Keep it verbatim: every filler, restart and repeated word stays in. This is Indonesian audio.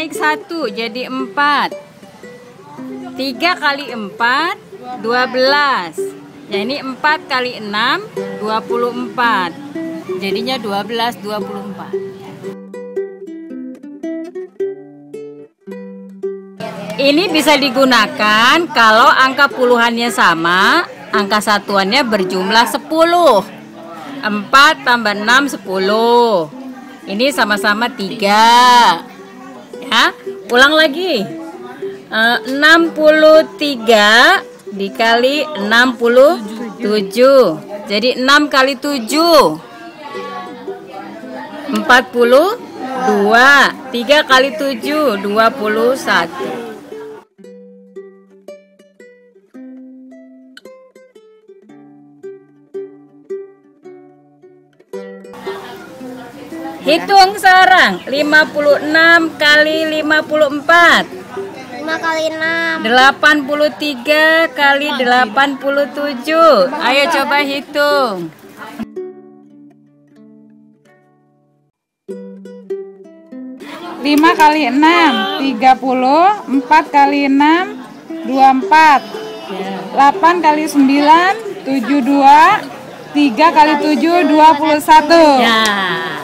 naik satu jadi empat. Tiga kali empat, dua belas. Ya ini empat kali enam, dua puluh empat. Jadinya dua belas, dua puluh empat. Ini bisa digunakan kalau angka puluhannya sama, angka satuannya berjumlah sepuluh. empat tambah enam, sepuluh. Ini sama-sama tiga. Ya, ulang lagi. enam puluh tiga dikali enam puluh tujuh. Jadi enam kali tujuh empat puluh dua. Tiga kali tujuh dua puluh satu. Hitung sekarang. Lima puluh enam kali lima puluh empat. lima kali enam. delapan puluh tiga kali delapan puluh tujuh. Ayo coba hitung. lima kali enam, tiga puluh. empat kali enam, dua puluh empat. delapan kali sembilan, tujuh puluh dua. tiga kali tujuh, dua puluh satu. Ya.